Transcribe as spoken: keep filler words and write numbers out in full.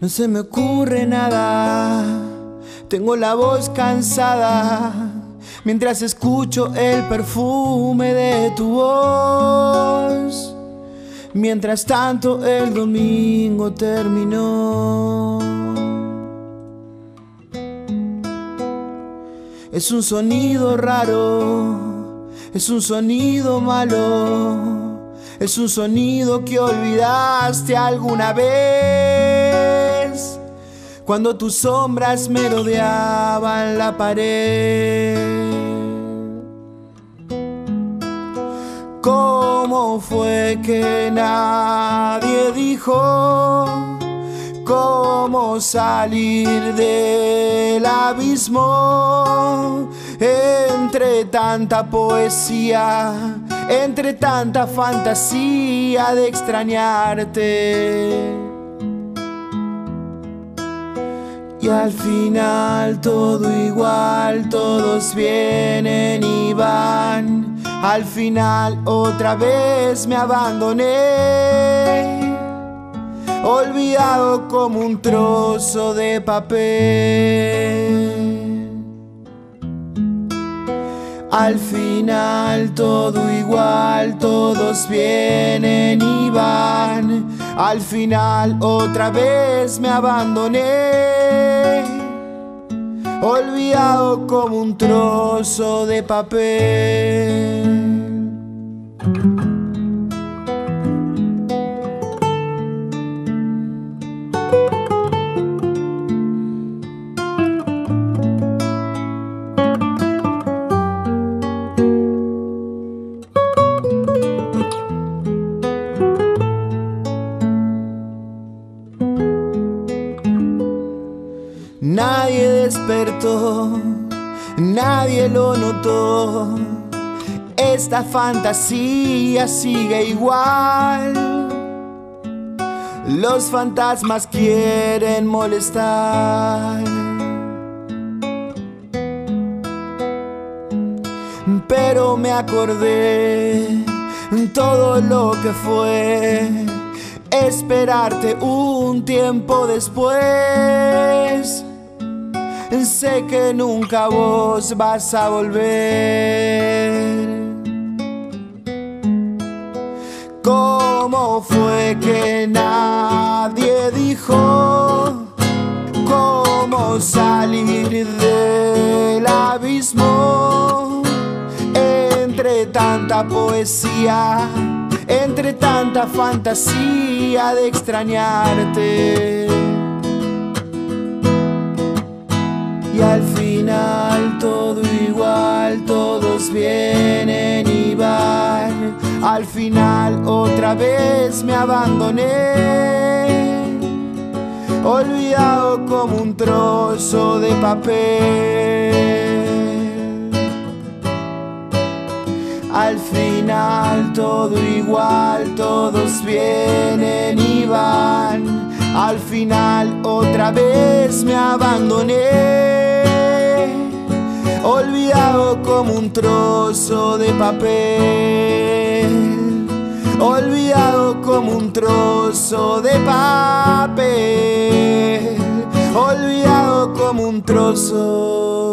No se me ocurre nada, tengo la voz cansada, mientras escucho el perfume de tu voz. Mientras tanto el domingo terminó. Es un sonido raro, es un sonido malo, es un sonido que olvidaste alguna vez, cuando tus sombras merodeaban la pared. ¿Cómo fue que nadie dijo cómo salir del abismo? Entre tanta poesía, entre tanta fantasía de extrañarte. Y al final todo igual, todos vienen y van. Al final otra vez me abandoné, olvidado como un trozo de papel. Al final todo igual, todos vienen y van. Al final otra vez me abandoné, olvidado como un trozo de papel. Nadie despertó, nadie lo notó. Esta fantasía sigue igual. Los fantasmas quieren molestar, pero me acordé todo lo que fue esperarte un tiempo después. Sé que nunca vos vas a volver. ¿Cómo fue que nadie dijo cómo salir del abismo? Entre tanta poesía, entre tanta fantasía de extrañarte. Y al final todo igual, todos vienen y van. Al final otra vez me abandoné, olvidado como un trozo de papel. Al final todo igual, todos vienen y van. Al final otra vez me abandoné, olvidado como un trozo de papel. Olvidado como un trozo de papel. Olvidado como un trozo